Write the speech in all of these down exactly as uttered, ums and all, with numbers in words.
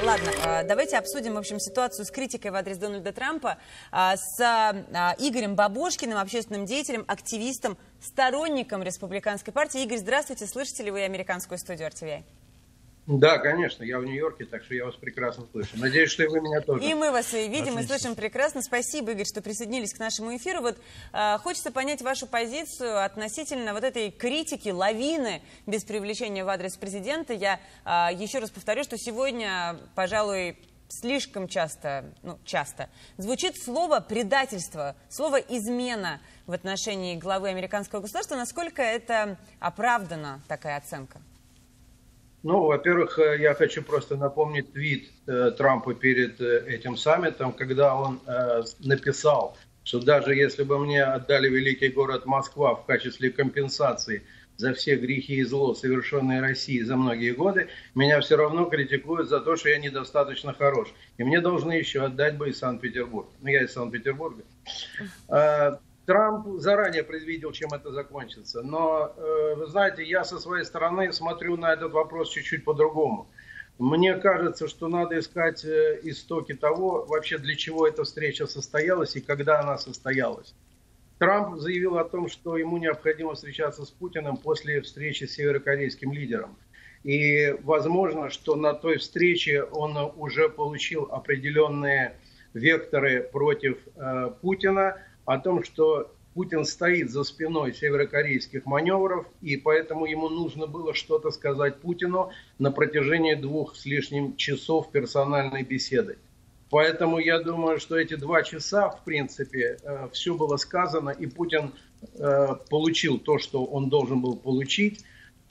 ладно, давайте обсудим, в общем, ситуацию с критикой в адрес Дональда Трампа с Игорем Бабошкиным, общественным деятелем, активистом, сторонником республиканской партии. Игорь, здравствуйте. Слышите ли вы американскую студию ар ти ви ай? Да, конечно, я в Нью-Йорке, так что я вас прекрасно слышу. Надеюсь, что и вы меня тоже. И мы вас и видим, Отлично. и слышим прекрасно. Спасибо, Игорь, что присоединились к нашему эфиру. Вот э, хочется понять вашу позицию относительно вот этой критики, лавины без привлечения в адрес президента. Я э, еще раз повторю, что сегодня, пожалуй, слишком часто, ну, часто звучит слово «предательство», слово «измена» в отношении главы американского государства. Насколько это оправдана такая оценка? Ну, во-первых, я хочу просто напомнить твит э, Трампа перед э, этим саммитом, когда он э, написал, что даже если бы мне отдали великий город Москва в качестве компенсации за все грехи и зло, совершенные Россией за многие годы, меня все равно критикуют за то, что я недостаточно хорош. И мне должны еще отдать бы и Санкт-Петербург. Ну, я из Санкт-Петербурга. Трамп заранее предвидел, чем это закончится. Но, э, вы знаете, я со своей стороны смотрю на этот вопрос чуть-чуть по-другому. Мне кажется, что надо искать э, истоки того, вообще для чего эта встреча состоялась и когда она состоялась. Трамп заявил о том, что ему необходимо встречаться с Путиным после встречи с северокорейским лидером. И возможно, что на той встрече он уже получил определенные векторы против э, Путина, о том, что Путин стоит за спиной северокорейских маневров, и поэтому ему нужно было что-то сказать Путину на протяжении двух с лишним часов персональной беседы. Поэтому я думаю, что эти два часа, в принципе, все было сказано, и Путин получил то, что он должен был получить,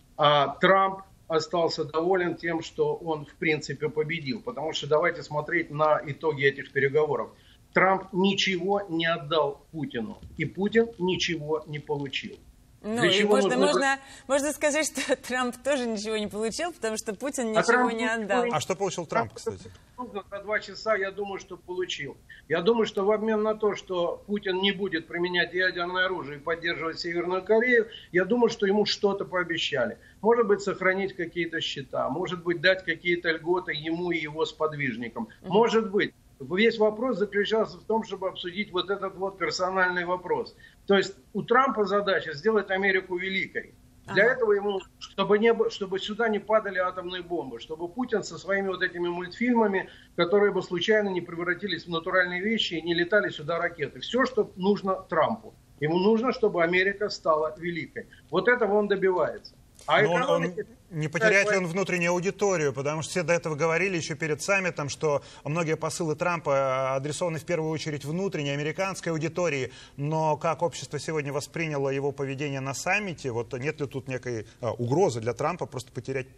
а Трамп остался доволен тем, что он, в принципе, победил. Потому что давайте смотреть на итоги этих переговоров. Трамп ничего не отдал Путину, и Путин ничего не получил. Ну, и можно, нужно... Можно, можно сказать, что Трамп тоже ничего не получил, потому что Путин ничего а Трамп не отдал. А что получил Трамп, кстати? За два часа, я думаю, что получил. Я думаю, что в обмен на то, что Путин не будет применять ядерное оружие и поддерживать Северную Корею, я думаю, что ему что-то пообещали. Может быть, сохранить какие-то счета, может быть, дать какие-то льготы ему и его сподвижникам. Mm-hmm. Может быть. Весь вопрос заключался в том, чтобы обсудить вот этот вот персональный вопрос. То есть у Трампа задача сделать Америку великой. Для ага. этого ему, чтобы, не, чтобы сюда не падали атомные бомбы, чтобы Путин со своими вот этими мультфильмами, которые бы случайно не превратились в натуральные вещи и не летали сюда ракеты. Все, что нужно Трампу. Ему нужно, чтобы Америка стала великой. Вот этого он добивается. А Но он, он не потеряет ли он внутреннюю аудиторию, потому что все до этого говорили еще перед саммитом, что многие посылы Трампа адресованы в первую очередь внутренней американской аудитории, но как общество сегодня восприняло его поведение на саммите, вот нет ли тут некой а, угрозы для Трампа просто потерять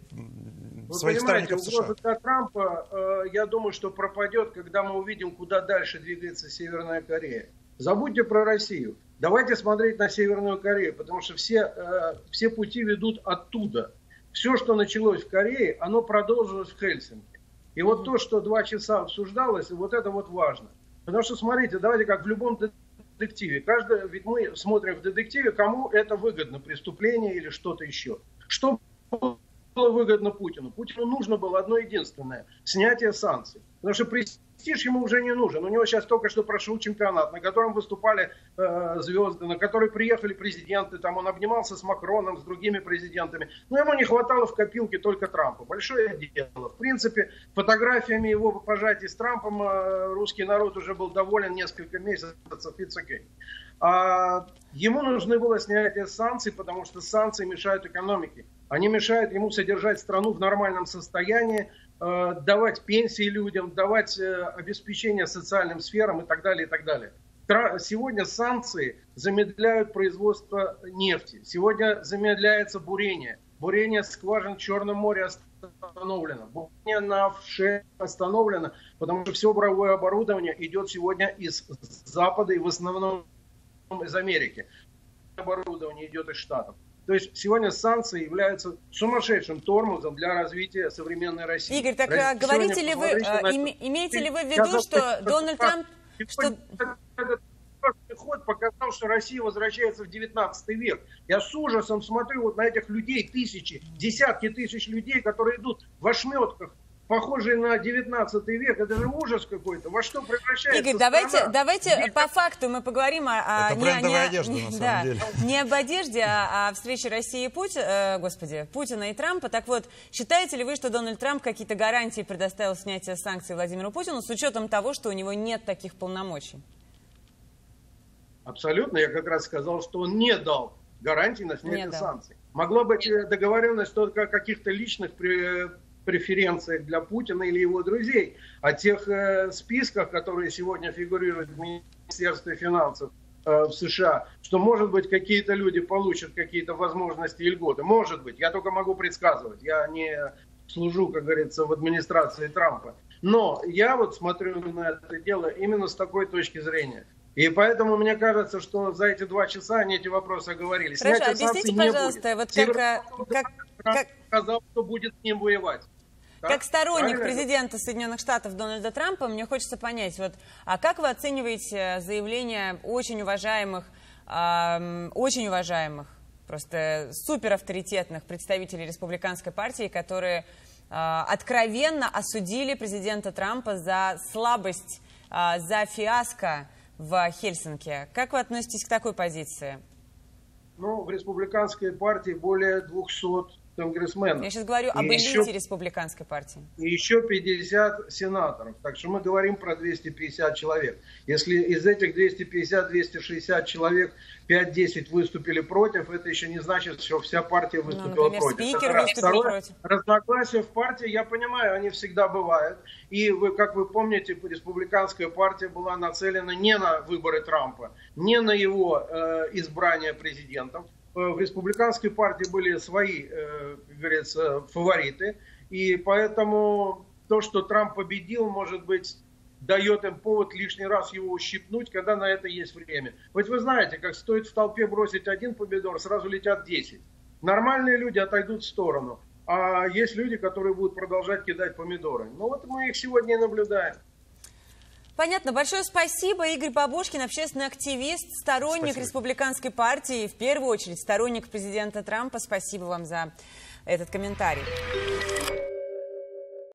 Вы своих сторонников в США? Угроза для Трампа, э, я думаю, что пропадет, когда мы увидим, куда дальше двигается Северная Корея. Забудьте про Россию. Давайте смотреть на Северную Корею, потому что все, э, все пути ведут оттуда. Все, что началось в Корее, оно продолжилось в Хельсинки. И вот то, что два часа обсуждалось, вот это вот важно. Потому что, смотрите, давайте как в любом детективе. Каждый, ведь мы смотрим в детективе, кому это выгодно, преступление или что-то еще. Что было выгодно Путину? Путину нужно было одно единственное – снятие санкций. Потому что престиж ему уже не нужен. У него сейчас только что прошел чемпионат, на котором выступали э, звезды, на который приехали президенты. Там он обнимался с Макроном, с другими президентами. Но ему не хватало в копилке только Трампа. Большое дело. В принципе, фотографиями его пожатий с Трампом э, русский народ уже был доволен несколько месяцев. It's okay. А ему нужно было снятие санкций, потому что санкции мешают экономике. Они мешают ему содержать страну в нормальном состоянии, э, давать пенсии людям, давать э, обеспечение социальным сферам и так далее, и так далее. Тра- сегодня санкции замедляют производство нефти. Сегодня замедляется бурение. Бурение скважин в Черном море остановлено. Бурение на офшоре остановлено, потому что все буровое оборудование идет сегодня из Запада и в основном из Америки. Оборудование идет из Штатов. То есть сегодня санкции являются сумасшедшим тормозом для развития современной России. Игорь, так Россия, говорите ли вы, а, име, имеете ли вы в виду, я что Дональд Трамп... Что... Этот ход показал, что Россия возвращается в девятнадцатый век. Я с ужасом смотрю вот на этих людей, тысячи, десятки тысяч людей, которые идут в ошметках похожий на девятнадцатый век. Это же ужас какой-то. Во что превращается Игорь, давайте, страна? давайте Где... по факту мы поговорим о... Это не, брендовая не, одежда, не, на самом да, деле. Не об одежде, а о встрече России и Путина, э, господи, Путина и Трампа. Так вот, считаете ли вы, что Дональд Трамп какие-то гарантии предоставил снятия санкций Владимиру Путину с учетом того, что у него нет таких полномочий? Абсолютно. Я как раз сказал, что он не дал гарантий на снятие санкций. Дал. Могла быть договоренность только о каких-то личных преференциях для Путина или его друзей. О тех э, списках, которые сегодня фигурируют в Министерстве финансов э, в США, что, может быть, какие-то люди получат какие-то возможности и льготы. Может быть. Я только могу предсказывать. Я не служу, как говорится, в администрации Трампа. Но я вот смотрю на это дело именно с такой точки зрения. И поэтому мне кажется, что за эти два часа они эти вопросы оговорили. Хорошо, объясните, пожалуйста, вот как, как, как... сказал, что будет с ним воевать. Как так? сторонник Правильно? президента Соединенных Штатов Дональда Трампа, мне хочется понять, вот, а как вы оцениваете заявления очень уважаемых, э, очень уважаемых, просто суперавторитетных представителей республиканской партии, которые э, откровенно осудили президента Трампа за слабость, э, за фиаско в Хельсинки? Как вы относитесь к такой позиции? Ну, в республиканской партии более двухсот конгрессменов. Я сейчас говорю об и элите еще, республиканской партии. И еще пятьдесят сенаторов. Так что мы говорим про двести пятьдесят человек. Если из этих двухсот пятидесяти — двухсот шестидесяти человек пять-десять выступили против, это еще не значит, что вся партия выступила ну, например, против. Спикер выступил Второе, против. Разногласия в партии, я понимаю, они всегда бывают. И вы, как вы помните, республиканская партия была нацелена не на выборы Трампа, не на его э, избрание президентом. В республиканской партии были свои, как говорится, фавориты. И поэтому то, что Трамп победил, может быть, дает им повод лишний раз его ущипнуть, когда на это есть время. Ведь вы знаете, как стоит в толпе бросить один помидор, сразу летят десять. Нормальные люди отойдут в сторону. А есть люди, которые будут продолжать кидать помидоры. Ну вот мы их сегодня и наблюдаем. Понятно. Большое спасибо. Игорь Бабушкин, общественный активист, сторонник спасибо. Республиканской партии, в первую очередь сторонник президента Трампа. Спасибо вам за этот комментарий.